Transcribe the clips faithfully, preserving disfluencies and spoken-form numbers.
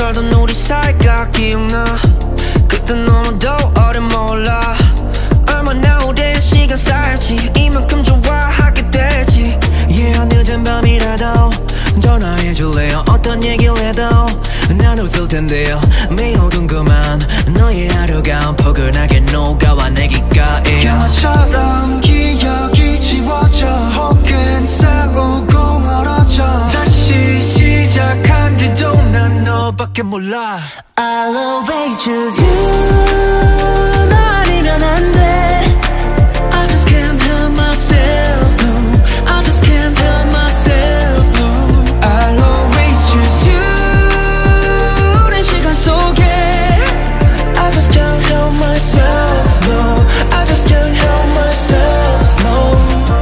떨던 우리 사이가 기억나. 그때 너무도 어려 몰라 얼마나 오랜 시간 살지 이만큼 좋아하게 될지. yeah, 늦은 밤이라도 전화해줄래요. 어떤 얘기를 해도 난 웃을 텐데요. 매일 궁금한 너의 하루가 포근하게 녹아와 내 귓가에 영화처럼 기억이 지워져 혹은 싸우고 멀어져 다시 시작한데도 난 너밖에 몰라. I'll always choose you. 너 아니면 안 돼. I just can't help myself, no. I just can't help myself, no. I'll always choose you. 오랜 시간 속에 I just can't help myself, no. I just can't help myself, no.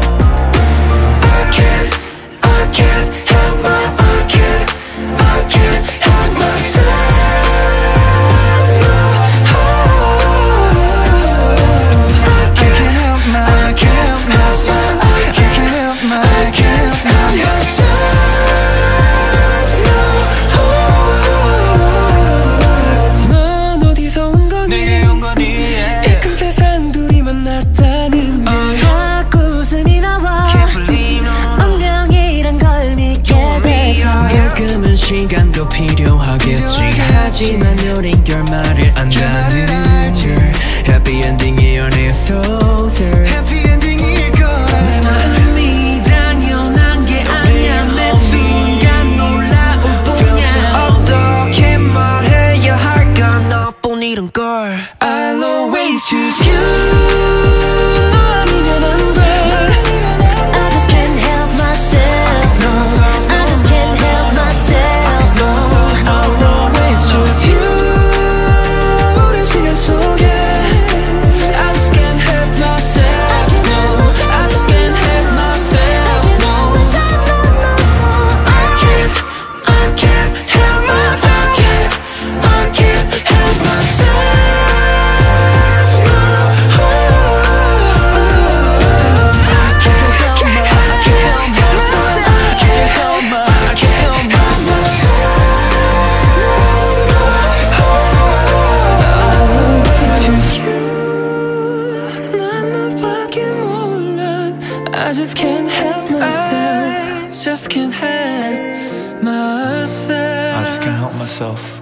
I can't, I can't help my, I can't, I can't help myself, no. I can't help my, I can't help myself. I can't help my, I can't help myself. 넌 어디서 온 거니? 내게 온 거니? 이 큰 세상 둘이 만났다는 게 자꾸 웃음이 나와. Can't believe no. 운명이란 걸 믿게 돼서 가끔은 시간도 필요하겠지. 하지만 우린 결말을 안다는 걸. Happy ending이 연애 소설. Happy ending일 거라. 내 마음이 당연한 게 아니야. 매 순간 놀라울 뿐이야. 어떻게 말해야 할까 너뿐이란 걸. I'll always choose you. 너 아니면 안 돼. I just can't help myself, no. I just can't help myself, no. I'll always choose you. 오랜 시간 속에 I just can't help myself, no. I just can't help myself, no. I can't, I can't help my, I can't, I can't help myself, no. I can't help my, I can't help myself. I can't help my, I can't help myself. I'll always choose you. 난 너밖에 몰라. I just can't help myself. I just can't help myself. I just can't help myself.